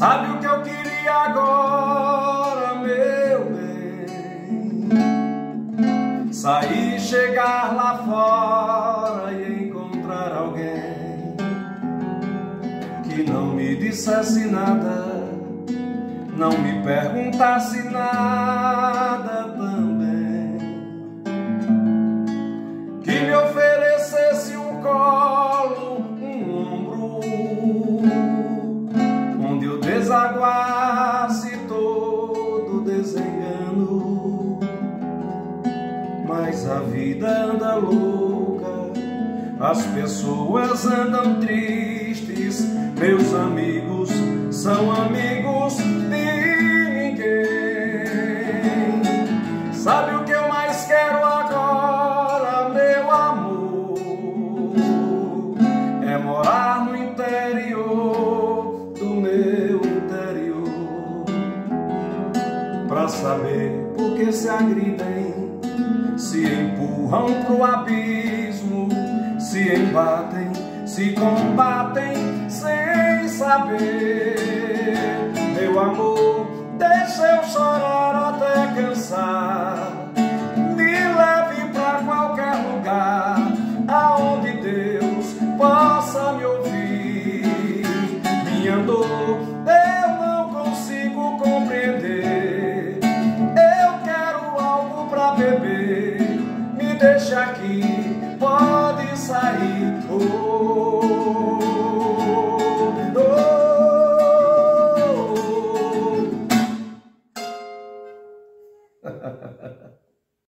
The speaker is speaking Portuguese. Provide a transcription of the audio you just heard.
Sabe o que eu queria agora, meu bem? Sair, chegar lá fora e encontrar alguém que não me dissesse nada, não me perguntasse nada também, que me oferecesse um colo, um ombro, onde eu desaguasse todo desengano. Mas a vida anda louca, as pessoas andam tristes, meus amigos são amigos de ninguém. Sabe o que eu mais quero agora, meu amor? É morar no interior do meu interior, pra saber por que se agridem, se empurram pro abismo, se embatem, se combatem sem saber. Meu amor, deixa eu chorar até cansar, me leve pra qualquer lugar aonde Deus possa me ouvir. Minha dor eu não consigo compreender, eu quero algo pra beber, me deixa aqui, pode sair. Oh.